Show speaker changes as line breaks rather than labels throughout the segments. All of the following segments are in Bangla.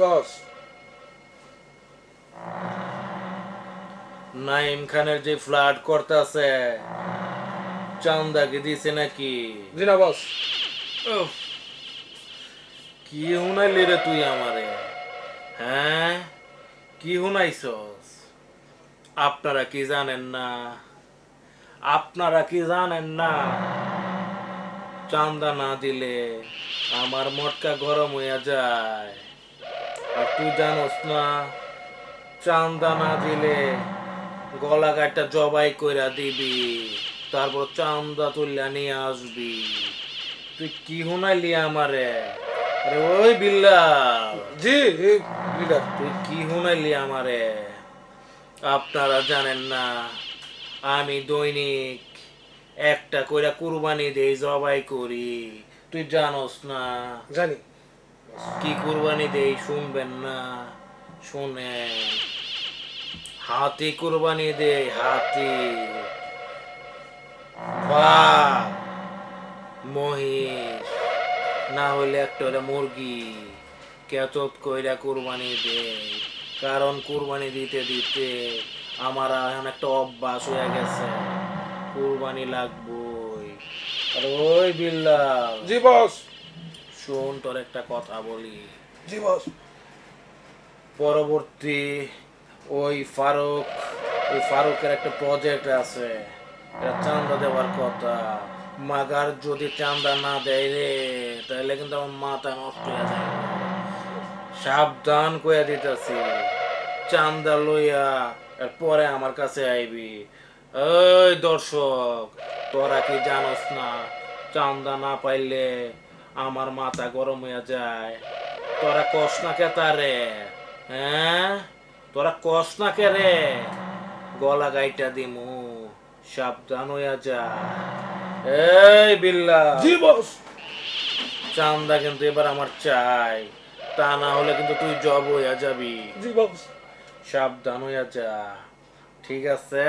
বস।
নাইম খানের যে ফ্লাড করতেছে চান্দাকে দিছে নাকি?
জি না বস।
উফ, কি হুনাইলি রে তুই আমারে? হ্যাঁ, কি হুনাইছস? আপনারা কি জানেন না? আপনারা কি জানেন না? চান্দা না দিলে আমার মটকা গরম হইয়া যায়। আর তুই জানোস না চান্দা না দিলে গলা কাটটা জবাই কইরা দিবি, তারপর চান্দা তুললা নিয়ে আসবি। তুই কি হুনাইলি আমারে? আরে ওই বিল্লাল,
জি লিডার।
তুই কি হুনাইলি আমারে? আপনারা জানেন না আমি দৈনিক একটা কইরা কুরবানি দেই, জবাই করি। তুই জানোস না?
জানি।
কি কুরবানি দেই শুনবেন না? শুনেন, হাতি কুরবানি দেই, হাতি। বাঘ, মহিষ, না হইলে একটা হইলে মুরগি কেচত কইরা কুরবানি দেই। কারণ কুরবানি দিতে দিতে আমার এখন একটা অভ্যাস হয়ে গেছে, কুরবানি লাগবই। আর ওই বিল্লাল,
জি বস।
শোন তোর একটা কথা বলি।
জি বস।
পরবর্তী ওই ফারুকের একটা প্রজেক্ট আছে, এটা চান্দা দেওয়ার কথা। মাগার যদি চান্দা না দেয় রে, তাহলে কিন্তু আমার মাথা নষ্ট হয়ে যায়। সাবধান কইয়া দিতেছি, চান্দা লইয়া পরে আমার কাছে আইবি। ওই দর্শক, তোরা কি জানোস না চান্দা না পাইলে আমার মাথা গরম হইয়া যায়? তোরা কস না কে তারে? হ্যাঁ, তোরা কস না কে রে? গলা গাইটা দিমু, সাবধান হইয়া যা। এই বিল্লা,
জি বস।
চান্দা কিন্তু এবার আমার চাই, তা না হলে কিন্তু তুই জব হইয়া যাবি।
জি বস।
সাবধান হইয়া যা, ঠিক আছে?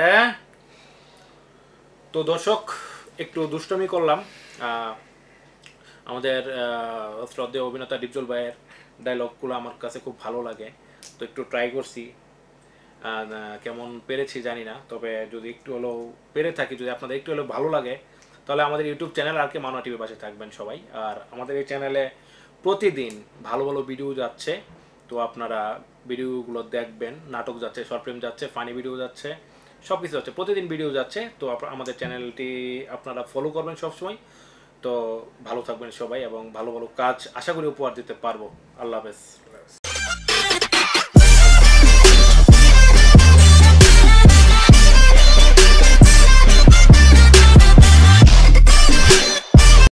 তো দর্শক, একটু দুষ্টমি করলাম। আমাদের শ্রদ্ধেয় অভিনেতা ডিপজল ভাইয়ের ডায়লগগুলো আমার কাছে খুব ভালো লাগে, তো একটু ট্রাই করছি। কেমন পেরেছি জানি না, তবে যদি একটু হলেও পেরে থাকি, যদি আপনাদের একটু হলেও ভালো লাগে, তাহলে আমাদের ইউটিউব চ্যানেল আর কে মানোয়া টিভির পাশে থাকবেন সবাই। আর আমাদের এই চ্যানেলে প্রতিদিন ভালো ভালো ভিডিও যাচ্ছে, তো আপনারা ভিডিওগুলো দেখবেন। নাটক যাচ্ছে, শর্ট ফিল্ম যাচ্ছে, ফানি ভিডিও যাচ্ছে, সব কিছু যাচ্ছে, প্রতিদিন ভিডিও যাচ্ছে। তো আমাদের চ্যানেলটি আপনারা ফলো করবেন সবসময়। তো ভালো থাকবেন সবাই এবং ভালো ভালো কাজ আশা করি উপহার দিতে পারবো। আল্লাহ হাফেজ।